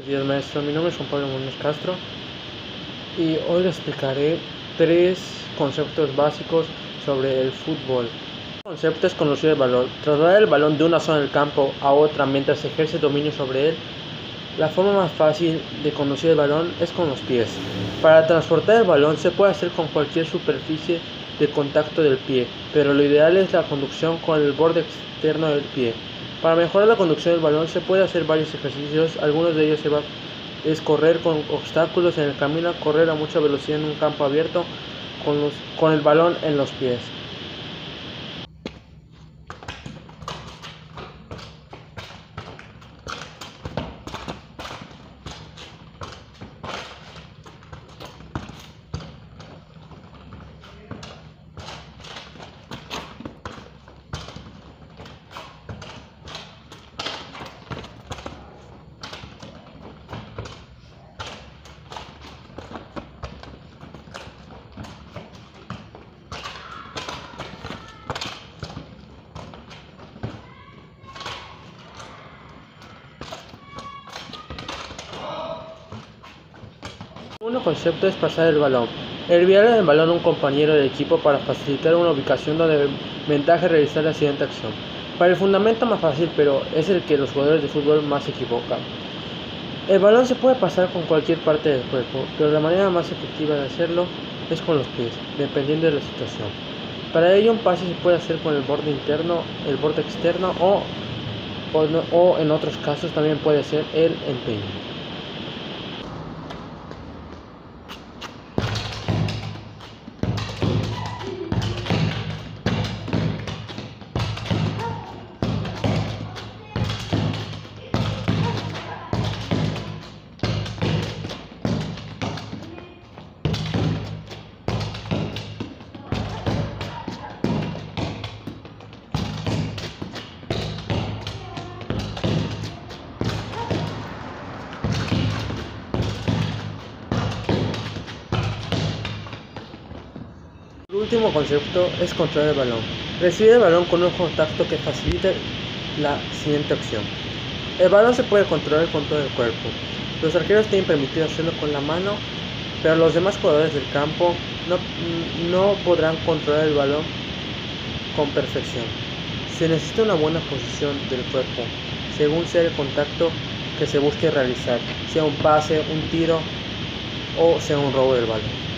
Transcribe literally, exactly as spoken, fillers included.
Buenos días, maestro. Mi nombre es Juan Pablo Muñoz Castro y hoy les explicaré tres conceptos básicos sobre el fútbol. El concepto es conducir el balón. Trasladar el balón de una zona del campo a otra mientras se ejerce dominio sobre él. La forma más fácil de conducir el balón es con los pies. Para transportar el balón se puede hacer con cualquier superficie de contacto del pie, pero lo ideal es la conducción con el borde externo del pie. Para mejorar la conducción del balón se puede hacer varios ejercicios. Algunos de ellos se va, es correr con obstáculos en el camino, correr a mucha velocidad en un campo abierto con, los, con el balón en los pies. El segundo concepto es pasar el balón. Enviar el balón a un compañero del equipo para facilitar una ubicación donde ventaja realizar la siguiente acción. Para el fundamento más fácil, pero es el que los jugadores de fútbol más se equivocan. El balón se puede pasar con cualquier parte del cuerpo, pero la manera más efectiva de hacerlo es con los pies, dependiendo de la situación. Para ello, un pase se puede hacer con el borde interno, el borde externo o, o, no, o en otros casos también puede ser el empeine. El último concepto es controlar el balón. Recibir el balón con un contacto que facilite la siguiente acción. El balón se puede controlar con todo el cuerpo. Los arqueros tienen permitido hacerlo con la mano, pero los demás jugadores del campo no, no podrán controlar el balón con perfección. Se necesita una buena posición del cuerpo, según sea el contacto que se busque realizar, sea un pase, un tiro o sea un robo del balón.